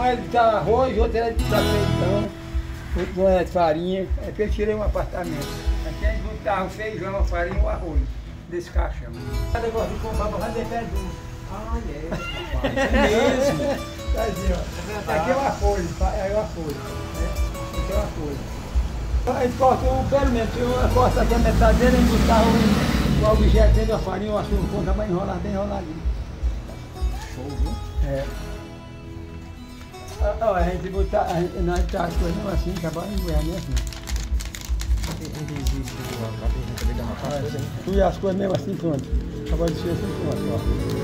era de arroz, outro era de leitão, outro era de farinha. É porque eu tirei um apartamento. Aqui a gente botava o feijão, a farinha e o arroz desse caixão. Cada negócio de comprar para fazer pé duro. Ah, é mesmo. Tá assim, ó. Aqui é o arroz, é o arroz. Aqui é o arroz. A gente corta o pelo mesmo, eu corto aqui a metade dele e botar o objeto dentro da farinha, o açúcar, conta para enrolar bem enroladinho. Show, viu? É. A gente botar, nós tá as coisas assim, acabar em goiânia assim. Onde existe lá dentro também dá uma coisa, hein? E as coisas mesmo assim, pronto. Acabou de ser assim, pronto,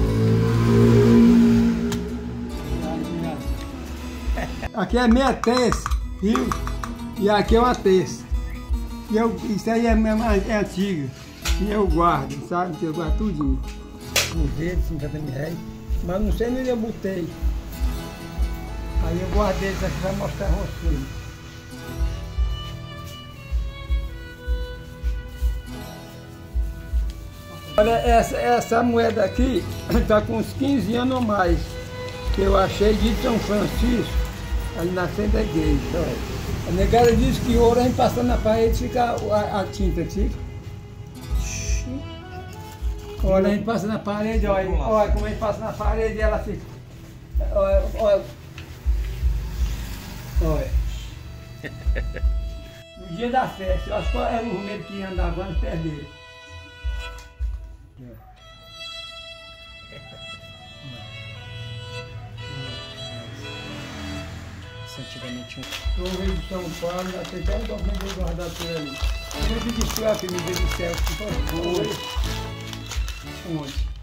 ó. Aqui é meia terça, viu? E aqui é uma terça. Isso aí é antigo. E eu guardo, sabe? Eu guardo tudinho. Um verde, 50 mil reais. Mas não sei onde eu botei. Aí eu guardei isso aqui para mostrar a vocês. Olha, essa moeda aqui está com uns 15 anos ou mais. Que eu achei de São Francisco, ali na frente da igreja. Olha. A negada diz que o ouro a gente passando na parede fica a tinta, fica. Olha, a gente passa na parede, olha como a gente passa na parede e ela fica. Olha. No dia da festa, eu acho que era o Romero que andava lá no pé dele. Antigamente Eu veio de São Paulo, até um documento guardado por ali. Eu me disse que me deu do céu, que foi. Onde?